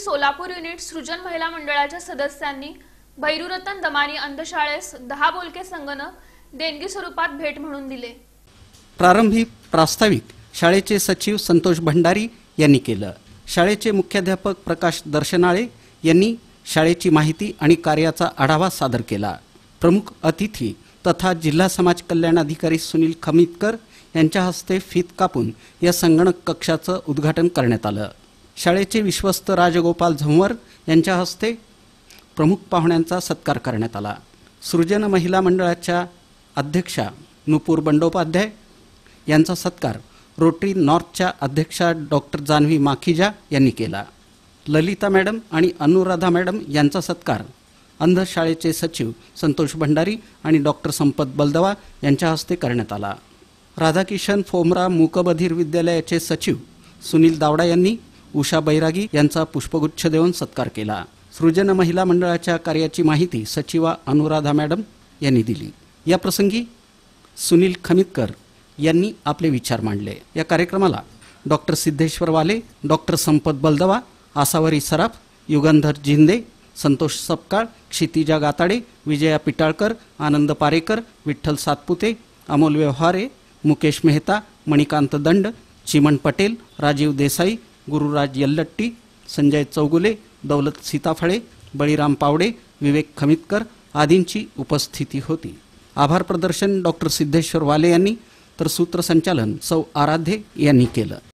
Solapur unit सृजन महिला मंडळाच्या सदस्यांनी भैरूरतन दमानी अंधशाळेस 10 बोलके संगणक देणगी स्वरूपात भेट म्हणून दिले। प्रारंभी प्रास्ताविक शाळेचे सचिव संतोष भंडारी यांनी केलं। शाळेचे मुख्याध्यापक प्रकाश दर्शनाळे यांनी शाळेची माहिती आणि कार्याचा आढावा सादर केला। प्रमुख अतिथी तथा जिल्हा समाज कल्याण अधिकारी सुनील खमितकर यांच्या हस्ते फीत कापून या संगणक कक्षाचं उद्घाटन करण्यात आलं। शाळेचे विश्वस्त राजगोपाल झंवर यांच्या हस्ते प्रमुख पाहुण्यांचा सत्कार करण्यात आला। सृजन महिला मंडळाच्या अध्यक्षा नुपूर बंडोपाध्याय यांचा सत्कार रोटरी नॉर्थच्या अध्यक्षा डॉक्टर जानवी माखीजा यांनी केला। ललिता मॅडम आणि अनुराधा मॅडम यांचा सत्कार अंध शाळेचे सचिव संतोष भंडारी आणि डॉक्टर संपत बलदवा यांच्या हस्ते करण्यात आला। राधाकिशन फोमरा मूकबधीर विद्यालयाचे सचिव सुनील दावडा यांनी उषा बैरागी यांचा पुष्पगुच्छ देऊन सत्कार केला। सृजन महिला मंडळाच्या कार्याची माहिती सचिवा अनुराधा मॅडम यांनी दिली। या प्रसंगी सुनील खमितकर यांनी आपले विचार मांडले। या कार्यक्रमाला डॉक्टर सिद्धेश्वर वाले, डॉक्टर संपत बलदवा, आसावरी सराफ, युगंधर जिंदे, संतोष सपकाळ, क्षितिजा गाताडे, विजया पिटाळकर, आनंद पारेकर, विठ्ठल सातपुते, अमोल व्यवहारे, मुकेश मेहता, मणिकांत दंड, चिमण पटेल, राजीव देसाई, गुरुराज यल्लट्टी, संजय चौगुले, दौलत सीताफळे, बळीराम पावडे, विवेक खमितकर आदींची उपस्थिती होती। आभार प्रदर्शन डॉक्टर सिद्धेश्वर वाले यांनी तर सूत्रसंचालन सौ आराध्ये यांनी केलं।